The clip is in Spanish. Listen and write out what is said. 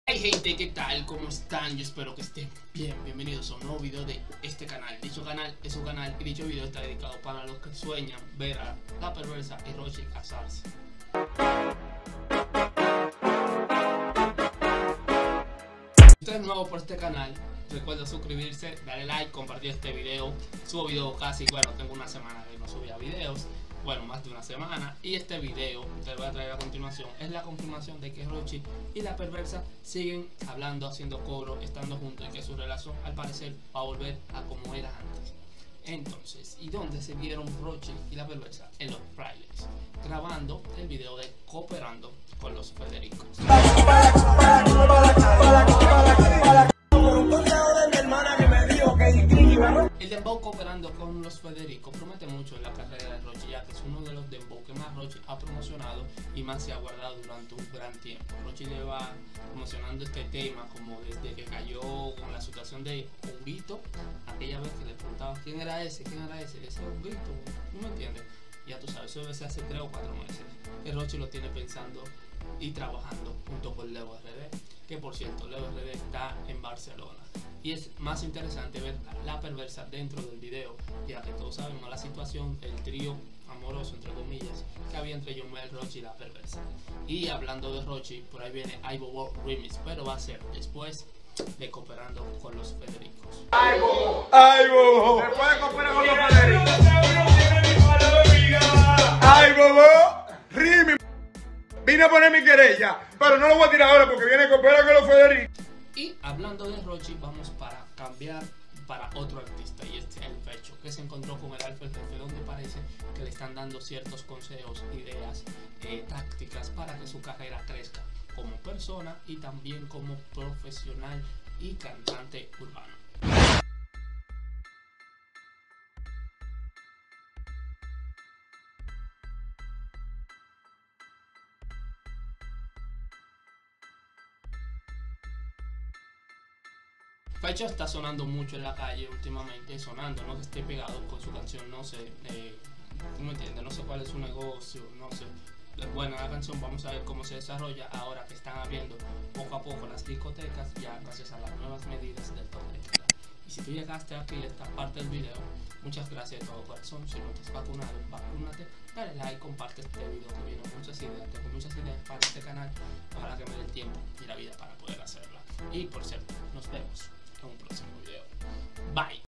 Hey gente, ¿qué tal? ¿Cómo están? Yo espero que estén bien. Bienvenidos a un nuevo video de este canal. Dicho canal es un canal y dicho video está dedicado para los que sueñan ver a La Perversa y Rochy casarse. Si usted es nuevo por este canal, recuerda suscribirse, darle like, compartir este video. Subo videos casi, bueno, tengo una semana que no subía videos. Bueno, más de una semana. Y este video que les voy a traer a continuación es la confirmación de que Rochy y La Perversa siguen hablando, haciendo cobro, estando juntos y que su relación al parecer va a volver a como era antes. Entonces, ¿y dónde se vieron Rochy y La Perversa? En los trailers, grabando el video de Cooperando con los Federicos. El dembow Cooperando con los Federicos promete mucho en la carrera de Rochy, ya que es uno de los dembow que más Rochy ha promocionado y más se ha guardado durante un gran tiempo. Rochy lleva promocionando este tema como desde que cayó con la situación de Honguito, aquella vez que le preguntaban quién era ese, ese Honguito, ¿no me entiendes? Ya tú sabes, eso debe ser hace 3 o 4 meses que Rochy lo tiene pensando y trabajando junto con Leo RD, que por cierto Leo RD está en Barcelona. Y es más interesante ver a La Perversa dentro del video, ya que todos sabemos la situación, el trío amoroso entre comillas que había entre Yomel, Rochy y La Perversa. Y hablando de Rochy, por ahí viene Ay Bobo Remix, pero va a ser después de Cooperando con los Federicos. Ay Bobo, ay Bobo, ¿se puede cooperar con los Federicos? Ay Bobo, Remix. Vine a poner mi querella, pero no lo voy a tirar ahora porque viene a cooperar con los Federicos. Y hablando de Rochy, vamos para cambiar para otro artista, y es el Fecho, que se encontró con el Alfa el Jefe, donde parece que le están dando ciertos consejos, ideas, tácticas para que su carrera crezca como persona y también como profesional y cantante urbano. Fecho está sonando mucho en la calle últimamente, sonando, no que esté pegado con su canción, no sé, ¿tú me entiendes? No sé cuál es su negocio, no sé. Bueno, la canción vamos a ver cómo se desarrolla ahora que están abriendo poco a poco las discotecas, ya gracias a las nuevas medidas del toque de queda. Y si tú llegaste aquí a esta parte del video, muchas gracias de todo corazón. Si no te has vacunado, vacúnate, dale like, comparte este video que viene muchas ideas, tengo muchas ideas para este canal, ojalá que me dé el tiempo y la vida para poder hacerla. Y por cierto, nos vemos en un próximo video. Bye.